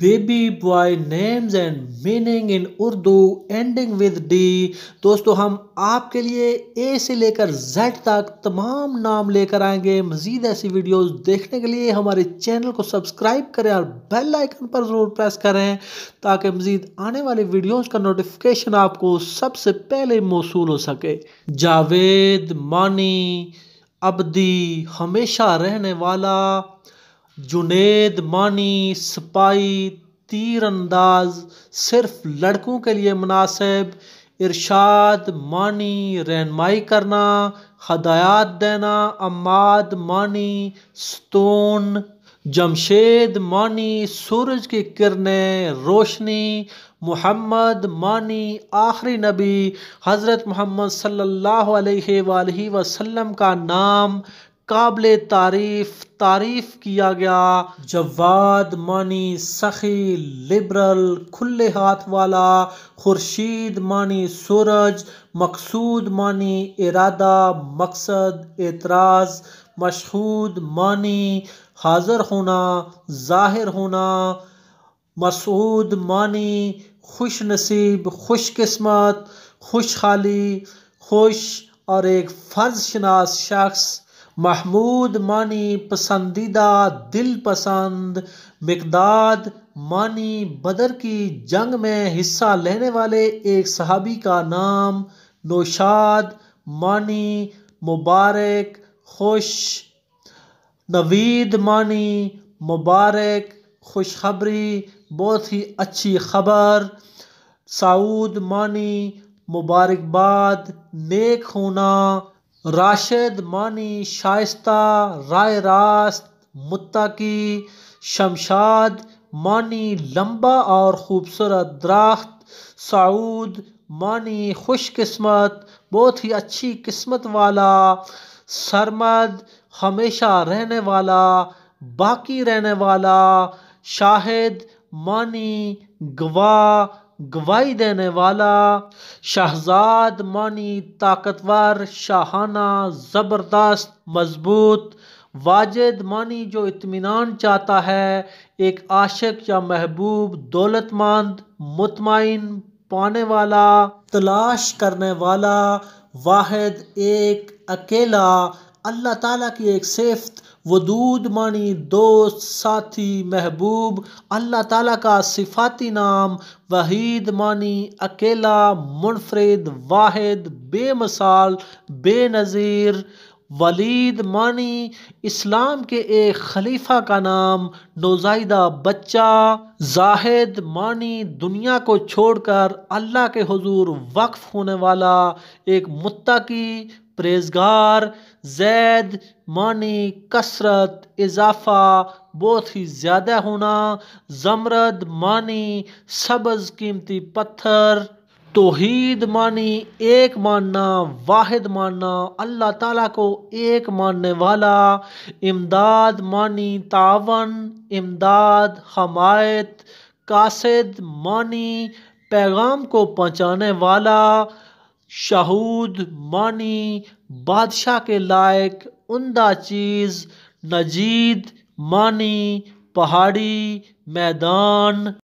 baby boy names and meaning in Urdu ending with D. دوستو ہم آپ کے لیے A سے لے کر Z تک تمام نام لے کر آئیں گے. مزید ایسی ویڈیوز دیکھنے کے لیے ہمارے چینل کو سبسکرائب کریں اور بیل آئیکن پر ضرور پریس کریں تاکہ مزید آنے والی ویڈیوز کا نوٹیفیکیشن آپ کو سب سے پہلے موصول ہو سکے. جاوید مانی ابدی ہمیشہ رہنے والا. جنید مانی سپاہی تیر انداز صرف لڑکوں کے لیے مناسب. ارشاد مانی رہنمائی کرنا ہدایات دینا. عماد مانی ستون. جمشید مانی سورج کی کرنیں روشنی. محمد مانی آخری نبی حضرت محمد صلی اللہ علیہ وآلہ وسلم کا نام قابل تعریف کیا گیا. جواد مانی سخی لبرل کھلے ہاتھ والا. خورشید مانی سورج. مقصود مانی ارادہ مقصد اعتراض. مشہود مانی حاضر ہونا ظاہر ہونا. مسعود مانی خوش نصیب خوش قسمت خوشحالی خوش اور ایک فرض شناس شخص. محمود مانی پسندیدہ دل پسند. مقداد مانی بدر کی جنگ میں حصہ لینے والے ایک صحابی کا نام. نوشاد مانی مبارک خوش. نوید مانی مبارک خوشخبری بہت ہی اچھی خبر. سعود مانی مبارکباد نیک ہونا. راشد مانی شائستہ رائے راست متقی. شمشاد مانی لمبا اور خوبصورت درخت. سعود مانی خوش قسمت بہت ہی اچھی قسمت والا. سرمد ہمیشہ رہنے والا باقی رہنے والا. شاہد مانی گواہ گواہی دینے والا. شہزاد مانی طاقتور شاہانہ زبردست مضبوط. واجد مانی جو اطمینان چاہتا ہے ایک عاشق یا محبوب. دولت مند مطمئن پانے والا تلاش کرنے والا. واحد ایک اکیلا. اللہ تعالیٰ کی ایک صفت. ودود مانی دوست ساتھی محبوب. اللہ تعالیٰ کا صفاتی نام. وحید مانی اکیلا منفرد واحد بے مثال بے نظیر. ولید مانی اسلام کے ایک خلیفہ کا نام نوزائیدہ بچہ. زاہد مانی دنیا کو چھوڑ کر اللہ کے حضور وقف ہونے والا ایک متقی پرہیزگار. زید مانی کثرت اضافہ بہت ہی زیادہ ہونا. زمرد مانی سبز قیمتی پتھر. توحید مانی ایک ماننا واحد ماننا اللہ تعالیٰ کو ایک ماننے والا. امداد مانی تعاون امداد حمایت. قاصد مانی پیغام کو پہنچانے والا. شہود مانی بادشاہ کے لائق عمدہ چیز. نجید مانی پہاڑی میدان.